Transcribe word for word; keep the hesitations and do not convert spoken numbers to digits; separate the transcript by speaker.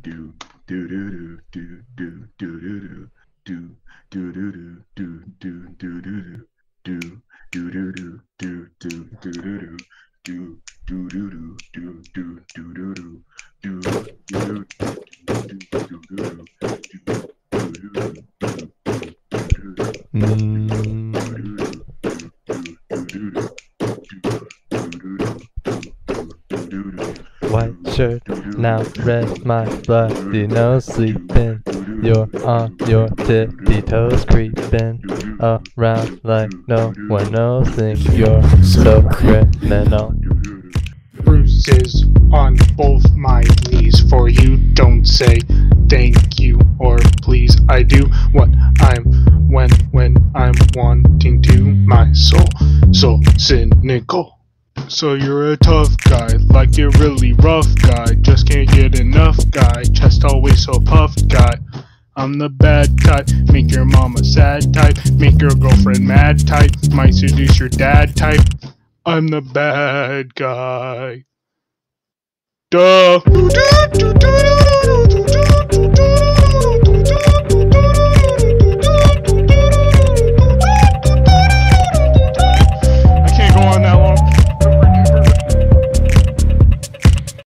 Speaker 1: White shirt, now red, my bloody nose sleeping. You're on your tippy toes, creeping around like no one knows. Think you're so criminal.
Speaker 2: Bruises on both my knees for you. Don't say thank you or please. I do what I'm when when I'm wanting to. My soul so cynical. So you're a tough guy, like you're really rough guy. Just can't get enough guy, chest always so puffed guy. I'm the bad type, make your mama sad type, make your girlfriend mad type, might seduce your dad type. I'm the bad guy. Duh.